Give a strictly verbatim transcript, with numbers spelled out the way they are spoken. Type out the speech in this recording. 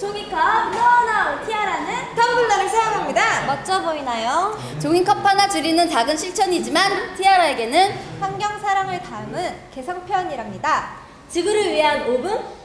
종이컵 노노 티아라는 텀블러를 사용합니다. 멋져 보이나요? 종이컵 하나 줄이는 작은 실천이지만 티아라에게는 환경 사랑을 담은 개성 표현이랍니다. 지구를 위한 오 분